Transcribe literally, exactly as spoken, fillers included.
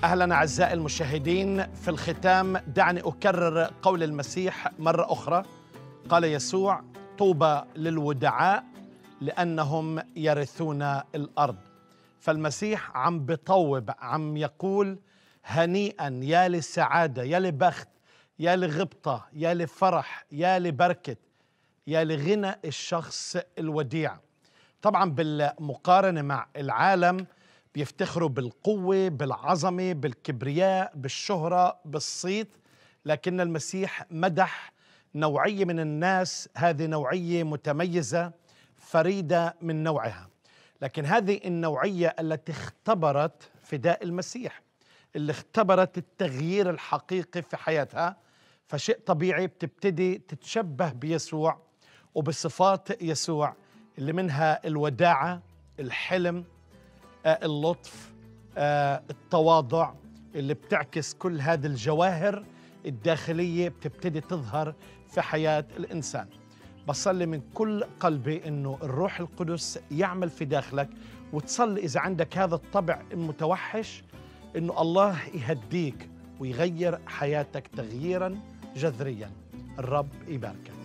أهلا أعزائي المشاهدين. في الختام دعني أكرر قول المسيح مرة أخرى. قال يسوع: طوبى للودعاء لأنهم يرثون الأرض. فالمسيح عم بطوب، عم يقول هنيئا، يا للسعادة، يا لبخت، يا لغبطة، يا لفرح، يا لبركة، يا لغنى الشخص الوديع. طبعا بالمقارنة مع العالم بيفتخروا بالقوة، بالعظمة، بالكبرياء، بالشهرة، بالصيت، لكن المسيح مدح نوعية من الناس، هذه نوعية متميزة فريدة من نوعها. لكن هذه النوعية التي اختبرت فداء المسيح، اللي اختبرت التغيير الحقيقي في حياتها، فشيء طبيعي بتبتدي تتشبه بيسوع وبصفات يسوع، اللي منها الوداعة، الحلم، اللطف، التواضع، اللي بتعكس كل هذه الجواهر الداخلية بتبتدي تظهر في حياة الإنسان. بصلي من كل قلبي إنه الروح القدس يعمل في داخلك، وتصلي إذا عندك هذا الطبع المتوحش إنه الله يهديك ويغير حياتك تغييرا جذريا. الرب يباركك.